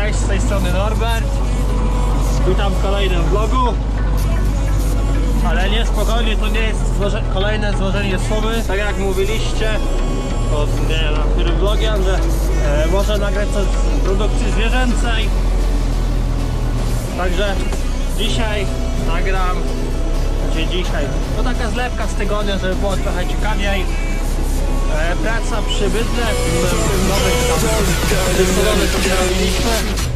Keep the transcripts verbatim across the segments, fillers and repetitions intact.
Cześć, z tej strony Norbert. Witam w kolejnym vlogu. Ale nie, spokojnie, to nie jest złoże kolejne złożenie słowy. Tak jak mówiliście od, nie, na którym vlogiem, że e, może nagrać coś z produkcji zwierzęcej. Także dzisiaj nagram, znaczy dzisiaj, to taka zlepka z tygodnia, żeby było trochę ciekawiej. E, praca przy bydle w tym nowym dyskolony, co zrobiliśmy.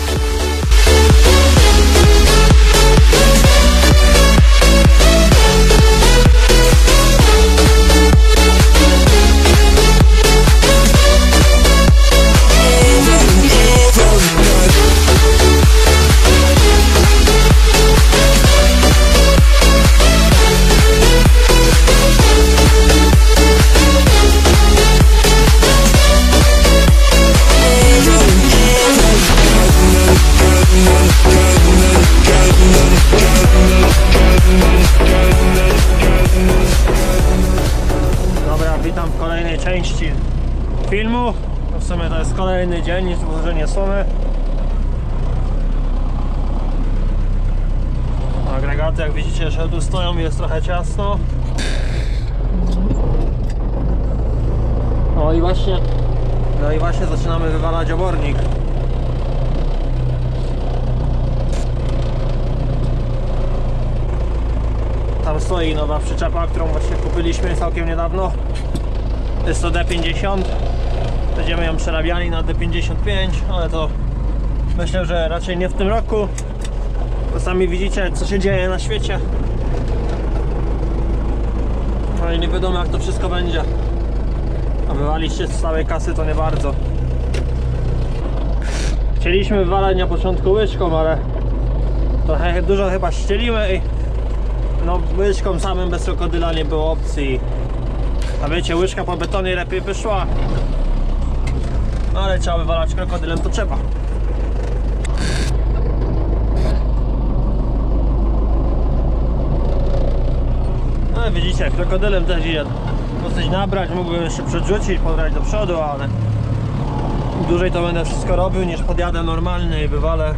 Dobra, witam w kolejnej części filmu. W sumie to jest kolejny dzień złożenie słomy. Agregaty, jak widzicie, że tu stoją, jest trochę ciasno. No i właśnie No i właśnie zaczynamy wywalać obornik. Tam stoi nowa przyczepa, którą właśnie kupiliśmy całkiem niedawno. Jest to D pięćdziesiąt. Będziemy ją przerabiali na D pięćdziesiąt pięć, ale to myślę, że raczej nie w tym roku. Bo sami widzicie, co się dzieje na świecie. No i nie wiadomo, jak to wszystko będzie. A wywalić się z całej kasy to nie bardzo. Chcieliśmy wywalać na początku łyżką, ale trochę dużo chyba ścieliły i no łyżką samym bez krokodyla nie było opcji. A wiecie, łyżka po betonie lepiej wyszła. No ale trzeba wywalać krokodylem, to trzeba. No i widzicie, krokodylem też idzie dosyć nabrać, mógłbym jeszcze przerzucić, pobrać do przodu, ale dłużej to będę wszystko robił niż podjadę normalny i wywalę.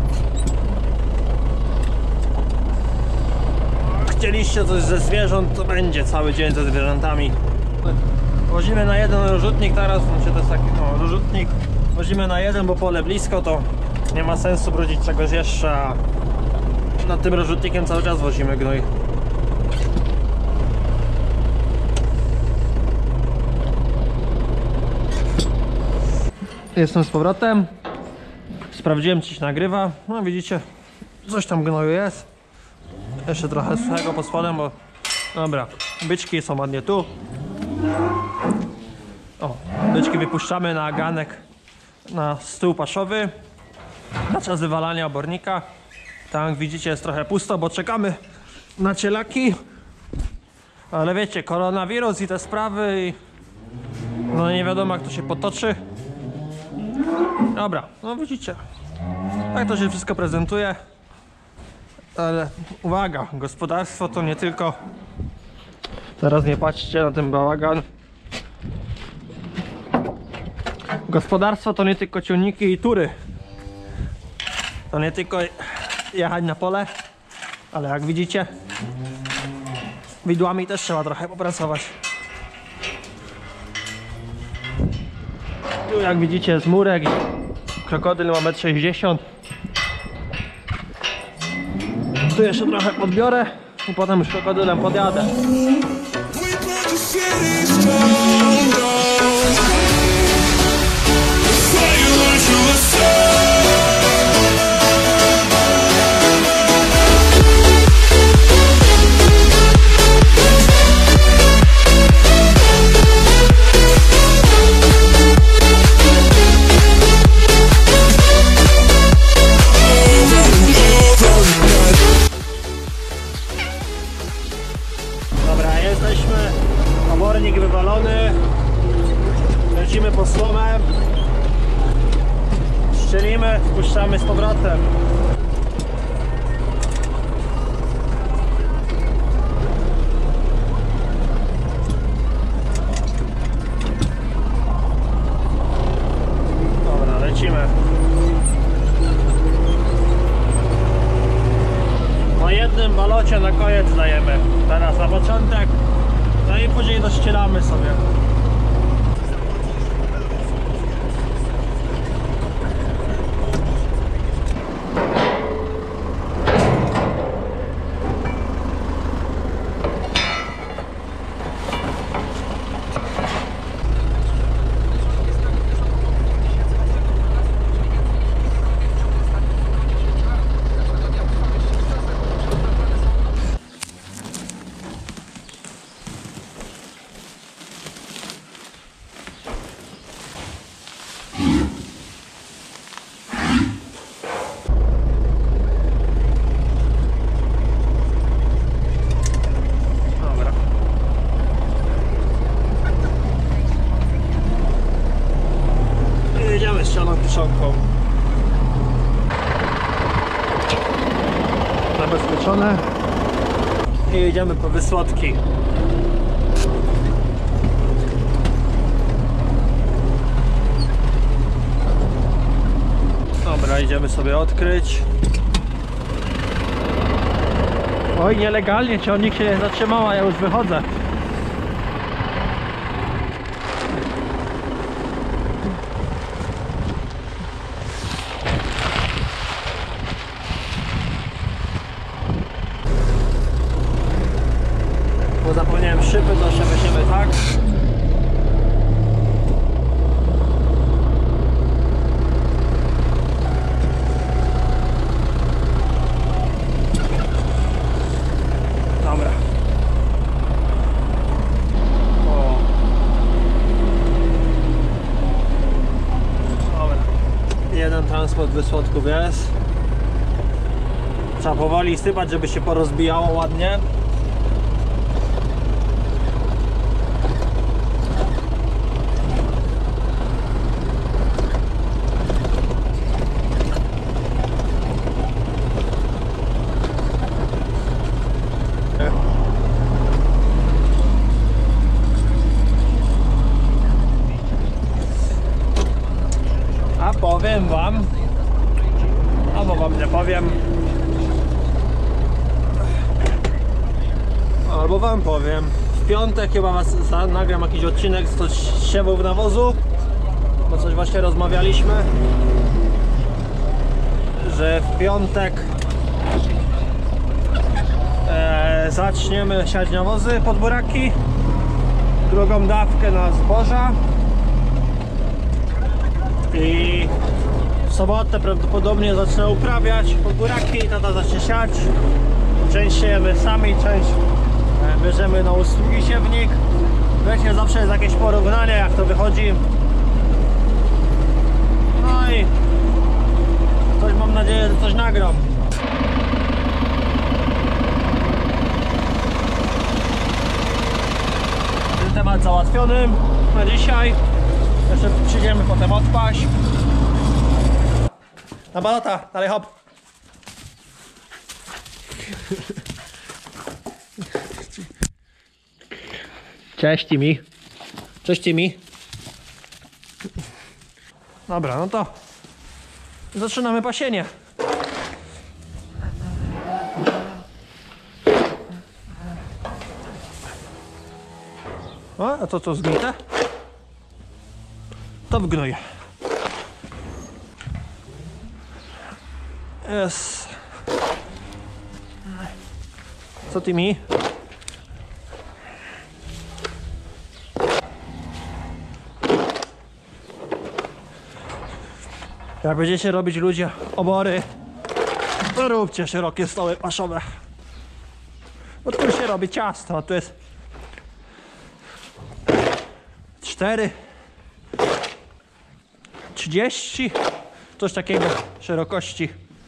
Chcieliście coś ze zwierząt, to będzie cały dzień ze zwierzętami. Wozimy na jeden rozrzutnik teraz, znaczy to jest taki no, rozrzutnik. Wozimy na jeden, bo pole blisko, to nie ma sensu brudzić czegoś jeszcze, a nad tym rozrzutnikiem cały czas wozimy gnój. Jestem z powrotem. Sprawdziłem, czy się nagrywa. No widzicie, coś tam gnoju jest. Jeszcze trochę suchego pod spodem, bo dobra, byczki są ładnie tu. O, byczki wypuszczamy na ganek, na stół paszowy na czas wywalania obornika. Tam jak widzicie, jest trochę pusto, bo czekamy na cielaki. Ale wiecie, koronawirus i te sprawy i no nie wiadomo, jak to się potoczy. Dobra, no widzicie, tak to się wszystko prezentuje. Ale uwaga, gospodarstwo to nie tylko, teraz nie patrzcie na ten bałagan. Gospodarstwo to nie tylko ciągniki i tury. To nie tylko jechać na pole, ale jak widzicie, widłami też trzeba trochę popracować. Tu jak widzicie jest murek, krokodyl ma metr sześćdziesiąt. Tu jeszcze trochę podbiorę i potem już krokodylem podjadę. Jesteśmy, obornik wywalony, lecimy po słomę, szczelimy, wpuszczamy z powrotem. Dobra, lecimy. Po jednym balocie na koniec dajemy. Teraz na początek. No i później dościelamy sobie. Kiszonką zabezpieczone i jedziemy po wysłodki. Dobra, idziemy sobie odkryć. Oj, nielegalnie, ciągnik się nie zatrzymał, a ja już wychodzę. Bo zapomniałem szyby, to się weźmiemy tak. Dobra. O. Dobra. Jeden transport wysłodków jest. Trzeba powoli sypać, żeby się porozbijało ładnie. A powiem wam, albo wam nie powiem, albo wam powiem. W piątek chyba was nagram jakiś odcinek z siewów nawozu, bo coś właśnie rozmawialiśmy, że w piątek e, zaczniemy siać nawozy pod buraki, drugą dawkę na zboża. I w sobotę prawdopodobnie zacznę uprawiać pod buraki, tata zacznie siać. Część siejemy sami, część bierzemy na usługi siewnik. Wiecie, zawsze jest jakieś porównanie, jak to wychodzi. No i coś, mam nadzieję, że coś nagram. Ten temat załatwiony na dzisiaj. Jeszcze przyjdziemy potem odpaść. Na balota, dalej hop. Cześć Timi. Cześć Timi. Dobra, no to zaczynamy pasienie. O, a to co zgnite? To wgnoję. Jest. Co ty mi? Jak będziecie robić ludzie obory, to róbcie szerokie stoły paszowe. Bo tu się robi ciasto, a tu jest cztery trzydzieści, coś takiego szerokości.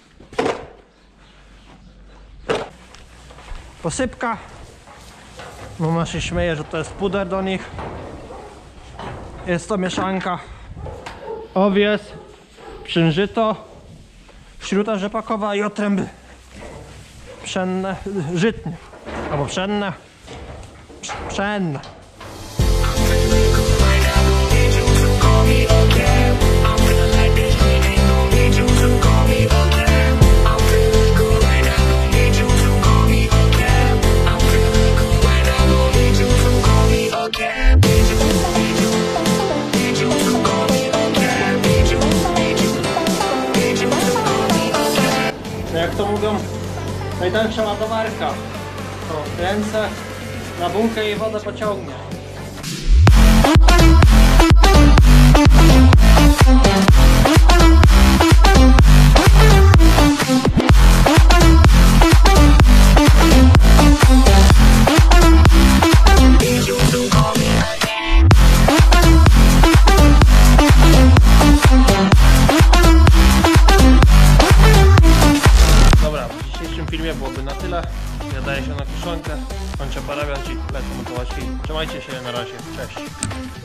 Posypka. Mama się śmieje, że to jest puder do nich. Jest to mieszanka owies, pszynżyto, śruta rzepakowa i otręby pszenne, żytnie albo pszenne, pszenne. I'm feeling good right now, need you to call me again. I'm feeling good right now, need you to jak to mówią, najtańsza ładowarka. To ręce na bunkę i wodę pociągnie. Dobra, w dzisiejszym filmie byłoby na tyle. Ja daję się na kiszonkę, kończę parabiać i lecę montować film. Trzymajcie się, na razie, cześć.